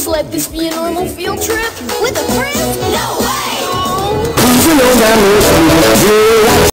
Please let this be a normal field trip with a friend? No way!